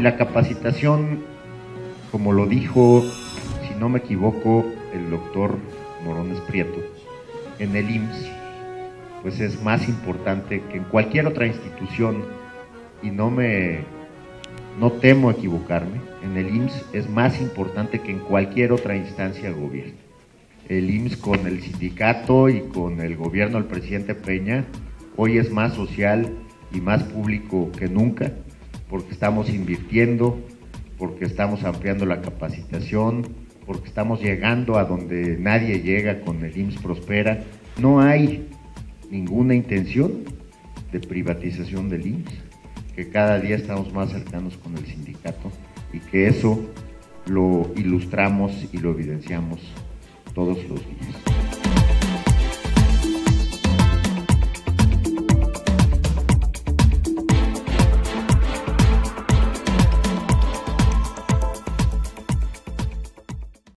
la capacitación, como lo dijo, si no me equivoco, el doctor Morones Prieto, en el IMSS, pues es más importante que en cualquier otra institución, y no temo equivocarme, en el IMSS es más importante que en cualquier otra instancia de gobierno. El IMSS con el sindicato y con el gobierno del presidente Peña hoy es más social y más público que nunca, porque estamos invirtiendo, porque estamos ampliando la capacitación, porque estamos llegando a donde nadie llega con el IMSS Prospera. No hay ninguna intención de privatización del IMSS, que cada día estamos más cercanos con el sindicato y que eso lo ilustramos y lo evidenciamos todos los días.